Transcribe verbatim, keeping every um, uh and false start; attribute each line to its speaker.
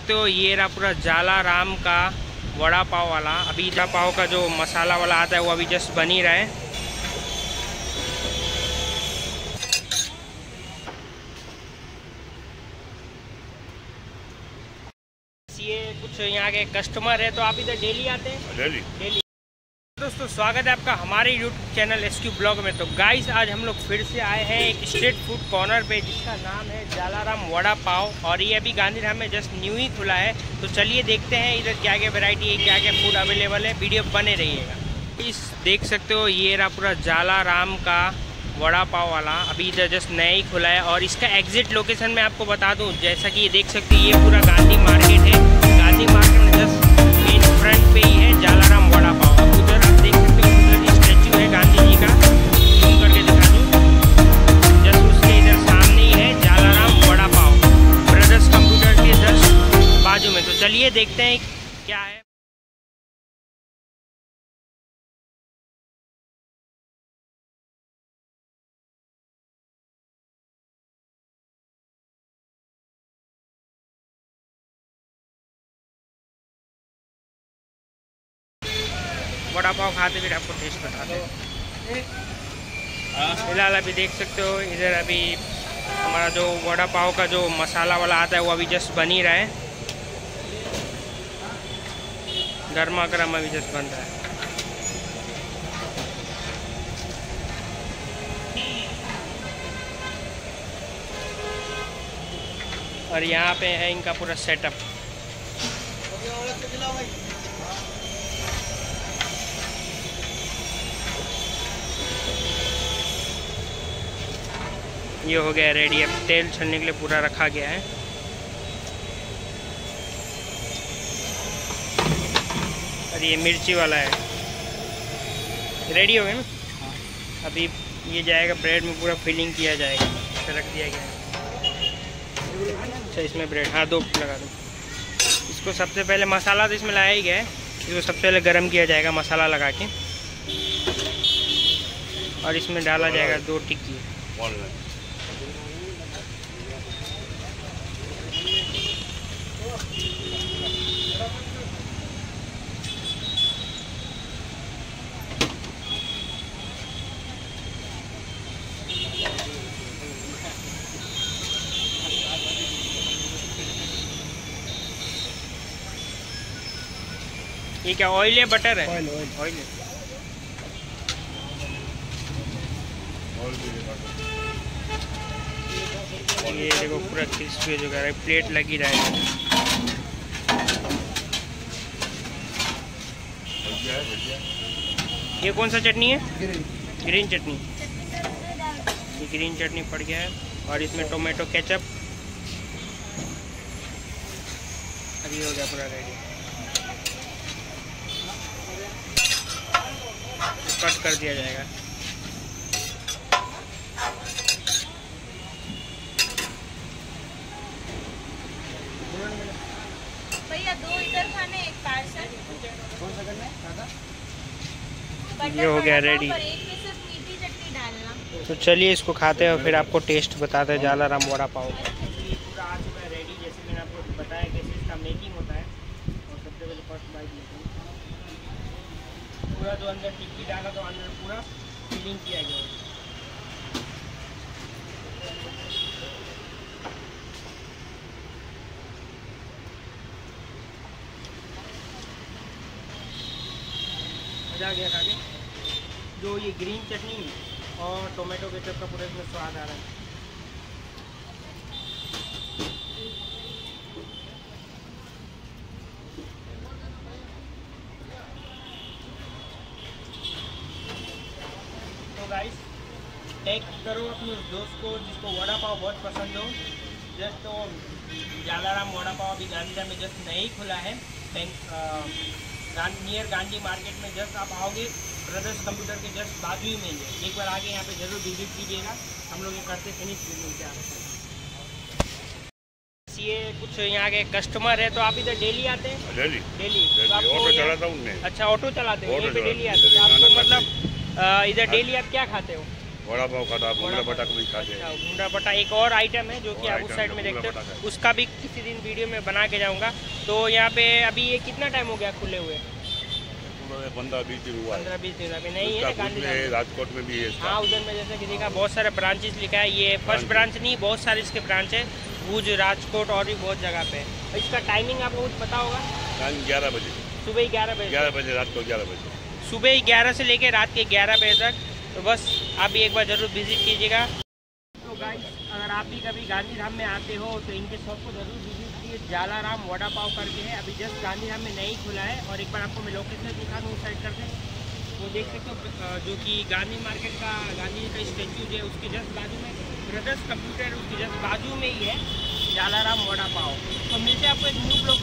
Speaker 1: सकते हो ये रहा पूरा जालाराम का वड़ा पाव वाला। अभी वड़ा पाव का जो मसाला वाला आता है वो अभी जस्ट बन ही रहा है। ये कुछ यहाँ के कस्टमर है, तो आप इधर डेली आते हैं?
Speaker 2: Daily
Speaker 1: daily. दोस्तों स्वागत है आपका हमारे यूट्यूब चैनल एसक्यू ब्लॉग में। तो गाइस आज हम लोग फिर से आए हैं एक स्ट्रीट फूड कॉर्नर पे जिसका नाम है जालाराम वड़ा पाव, और ये अभी गांधीधाम में जस्ट न्यू ही खुला है। तो चलिए देखते हैं इधर क्या क्या वैरायटी है, क्या क्या फूड अवेलेबल है। वीडियो बने रहिएगा। इस देख सकते हो ये रहा पूरा जालाराम का वड़ा पाव वाला, अभी इधर जस्ट नया ही खुला है। और इसका एग्जिट लोकेशन मैं आपको बता दूँ, जैसा कि ये देख सकते हैं ये पूरा गांधी मार्केट है। गांधी मार्केट में जस्ट मेन फ्रंट पे ही है जालाराम वड़ा पाव। उधर आप देख सकते हो उधर स्टैचू है गांधी जी का, जूम करके दिखा दूँ। जस्ट उसके इधर सामने ही है जालाराम वड़ा पाव, ब्रदर्स कंप्यूटर के जस्ट बाजू में। तो चलिए देखते हैं क्या है। वड़ा पाव खाते फिर आपको टेस्ट बताते हैं। फिलहाल अभी देख सकते हो इधर अभी हमारा जो वड़ा पाव का जो मसाला वाला आता है वो अभी जस्ट बन ही रहा है। गर्मा गर्म अभी जस्ट बन रहा है। और यहाँ पे है इनका पूरा सेटअप। ये हो गया रेडी, अब तेल छलने के लिए पूरा रखा गया है। और ये मिर्ची वाला है, रेडी हो गया ना। अभी ये जाएगा ब्रेड में, पूरा फिलिंग किया जाएगा, रख दिया गया है। अच्छा इसमें ब्रेड, हाँ दो लगा दो। इसको सबसे पहले मसाला तो इसमें लाया ही गया है, इसको सबसे पहले गरम किया जाएगा मसाला लगा के, और इसमें डाला जाएगा दो टिक्की। ये क्या ऑयल है, बटर है? ऑयल ऑयल ऑयल है। ये देखो पूरा क्रिस्पी जो कर रहा है, प्लेट लगी रहा है। ये कौन सा चटनी है? ग्रीन ग्रीन चटनी। ये ग्रीन चटनी पड़ गया है, और इसमें टोमेटो केचप। अभी हो गया पूरा रेडी। कट कर दिया जाएगा।
Speaker 3: भैया दो इधर खाने, एक पार्सल।
Speaker 2: कौन सा करना है?
Speaker 1: ये हो गया रेडी।
Speaker 3: एक में सिर्फ मीठी चटनी डालना।
Speaker 1: तो चलिए इसको खाते हैं और फिर आपको टेस्ट बताते हैं जालाराम वड़ा पाव का। ये पूरा आ चुका है रेडी, जैसे मैंने आपको बताया कैसे इसका मेकिंग होता है। और सबसे पहले फर्स्ट बाइट लेते हैं। पूरा जो अंदर टिक्की डाला तो अंदर पूरा फिलिंग किया गया है। मजा आ गया खा के। जो ये ग्रीन चटनी और टोमेटो केचप का पूरा इसमें स्वाद आ रहा है। तो गाइस टैग करो अपने उस दोस्त को जिसको वड़ा पाव बहुत पसंद हो। जस्ट तो जालाराम वड़ा पाव अभी गांधीधाम में जस्ट नहीं खुला है, नियर गांधी मार्केट में। जस्ट आप आओगे ब्रदर्स कंप्यूटर के जस्ट बाजू ही में है। एक बार आगे यहाँ पे जरूर विजिट कीजिएगा। हम लोग ये करते फिनिश मिलते हैं। ये कुछ यहाँ के कस्टमर है, तो आप इधर डेली आते हैं?
Speaker 2: डेली
Speaker 1: डेली तो
Speaker 2: ऑटो चलाता हूँ मैं।
Speaker 1: अच्छा ऑटो चलाते हो, यहीं पे डेली आते हैं आपको? मतलब इधर डेली आप क्या खाते हो?
Speaker 2: वड़ा पाव खाता, भूंगड़ा बटा भी खाते
Speaker 1: अच्छा,
Speaker 2: हैं।
Speaker 1: भूंगड़ा बटा एक और आइटम है जो कि
Speaker 2: और
Speaker 1: आप उस
Speaker 2: आइटम
Speaker 1: साइड
Speaker 2: है,
Speaker 1: में
Speaker 2: भूंगड़ा
Speaker 1: देखते
Speaker 2: बटा
Speaker 1: हो,
Speaker 2: है।
Speaker 1: उसका भी किसी दिन वीडियो में बना के जाऊंगा। तो यहाँ पे अभी ये कितना टाइम हो गया खुले हुए?
Speaker 2: पंद्रह बीस दिन हुआ है।
Speaker 1: पंद्रह बीस दिन अभी नहीं है
Speaker 2: उसका
Speaker 1: ना गांधी
Speaker 2: भुज में
Speaker 1: धाम
Speaker 2: है,
Speaker 1: में?
Speaker 2: राजकोट में भी है इसका।
Speaker 1: हाँ, उधर में जैसे कि देखा बहुत सारे ब्रांचेस लिखा है। ये फर्स्ट
Speaker 2: ब्रांच।
Speaker 1: ब्रांच नहीं, बहुत सारे इसके ब्रांच है, भुज, राजकोट और भी बहुत जगह पे है। इसका टाइमिंग आपको कुछ पता होगा?
Speaker 2: टाइम ग्यारह बजे,
Speaker 1: सुबह ही ग्यारह बजे
Speaker 2: ग्यारह बजे रात को ग्यारह बजे।
Speaker 1: सुबह ही ग्यारह से लेके रात के ग्यारह बजे तक। तो बस आप भी एक बार ज़रूर विजिट कीजिएगा। तो गाइस, अगर आप भी कभी गांधी धाम में आते हो तो इनके शॉप को ज़रूर विजिट कीजिए। जालाराम वड़ा पाव करके है, अभी जस्ट गांधी धाम में नहीं खुला है। और एक बार आपको मैं लोकेशन दिखा दूँ उस साइड करके, वो देख सकते हो जो कि गांधी मार्केट का गांधी जी का स्टेचू है उसके जस्ट बाजू में ब्रदर्स कंप्यूटर, उसके जस्ट बाजू में ही है जालाराम वड़ा पाव। तो मिलते हैं आपको एक न्यू ब्लॉग